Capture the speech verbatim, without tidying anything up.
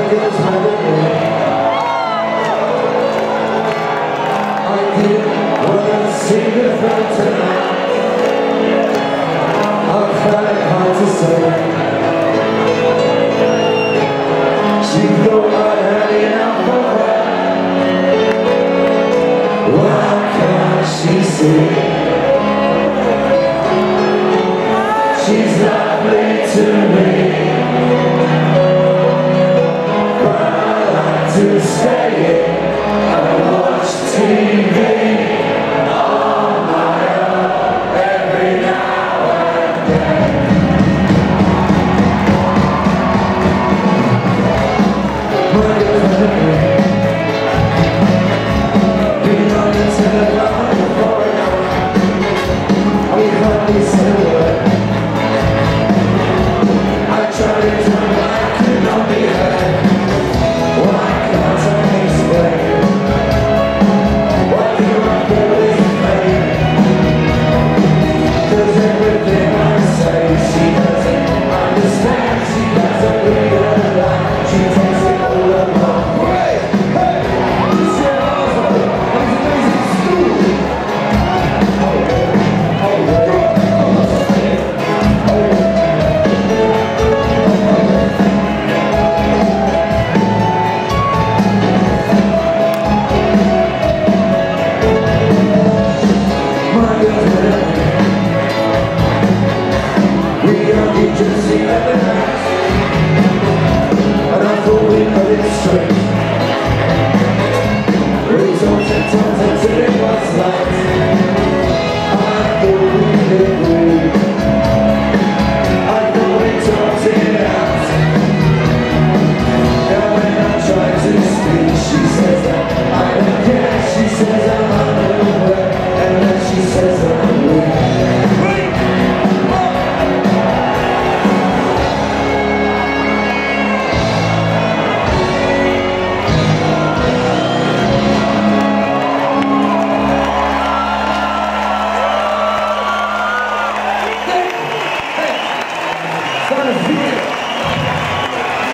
girl's mad at me. I didn't want to see the friend tonight. I found it hard to say. She thought I'd had enough of her. Why can't she see? She's lovely to me, but I like to stay in and watch T V on my own every now and then. My girl's been on the telephone for an hour. We hardly said a word. I tried to tell her I could not be heard. Why can't I explain what the rubber is made? Does everything I say she doesn't understand? She doesn't realize she takes it all apart. Hey! Hey! This is awesome! That's amazing school! Oh, oh, oh, just eleven nights, and I thought we got it straight.